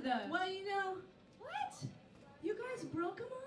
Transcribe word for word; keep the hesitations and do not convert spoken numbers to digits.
them. Well, you know, what? You guys broke them